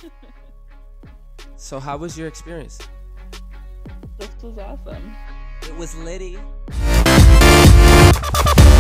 So how was your experience? This was awesome. It was litty.